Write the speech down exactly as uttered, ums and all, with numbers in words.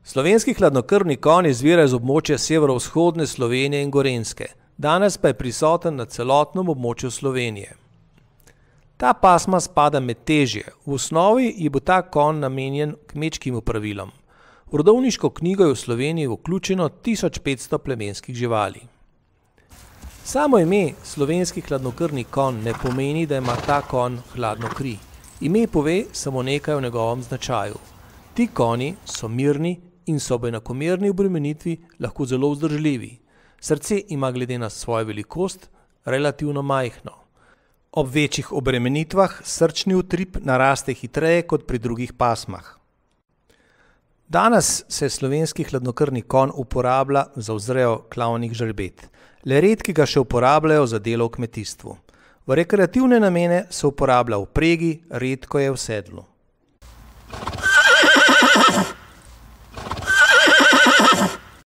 Slovenski hladnokrvni konj izvira iz območja severovzhodne Slovenije in Gorenjske, danes pa je prisoten na celotnem območju Slovenije. Ta pasma spada med težje, v osnovi ji bo ta konj namenjen kmečkim opravilom. V rodovniško knjigo je v Sloveniji vključeno tisoč petsto plemenskih živali. Samo ime slovenski hladnokrvni konj ne pomeni, da ima ta konj hladno kri. Ime pove samo nekaj o njegovem značaju. Ti konji so mirni in so ob enakomerni obremenitvi lahko zelo vzdržljivi. Srce ima glede na svojo velikost relativno majhno. Ob večjih obremenitvah srčni utrip naraste hitreje kot pri drugih pasmah. Danes se slovenski hladnokrvni konj uporablja za vzrejo klavnih žrebet. Le redki ga še uporabljajo za delo v kmetijstvu. V rekreativne namene se uporablja v vpregi, redko je v sedlu.